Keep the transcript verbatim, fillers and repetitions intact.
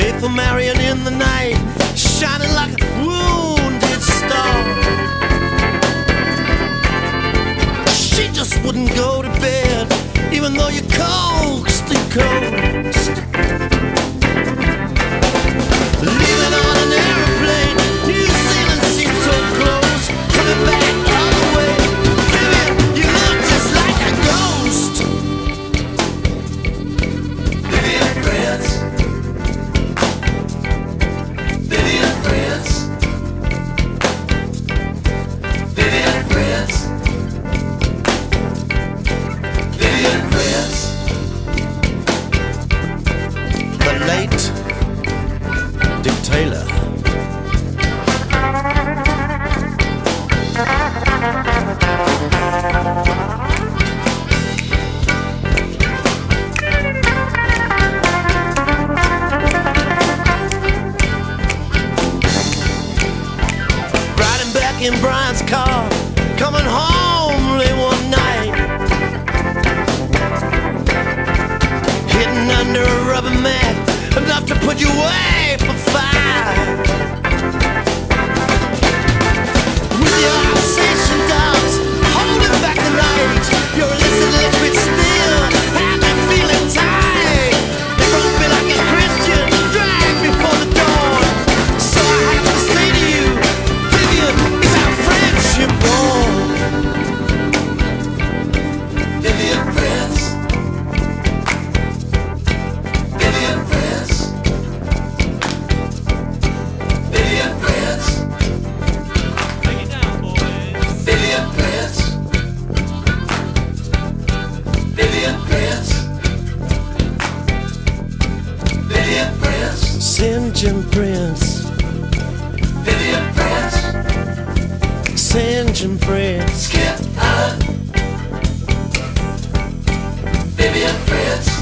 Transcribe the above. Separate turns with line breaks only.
Faithful Marion in the night, shining like a wounded star. She just wouldn't go to bed, even though you coaxed and coaxed. Leaving on an airplane, New Zealand seemed so close. Coming back all the way, Vivian, you look just like a ghost. Vivian Prince, Vivian Prince, Vivian Prince, Vivian Prince. The late Dick Taylor. Riding back in Brian's car, coming home late one night, hidden under a rubber mat, enough to put you away for five. With your obsession dogs holding back the light, your illicit liquid still have me feeling tight. They won't be like a Christian, drag before the dawn. So I have to say to you, Vivian, is our friendship born? Vivian Prince, Vivian Prince, Vivian Prince,
Take it down, boys.
Vivian Prince, Vivian Prince, Vivian Prince, Saint Jim Prince, Vivian Prince, Saint Jim Prince, Skip Allen, Vivian Prince.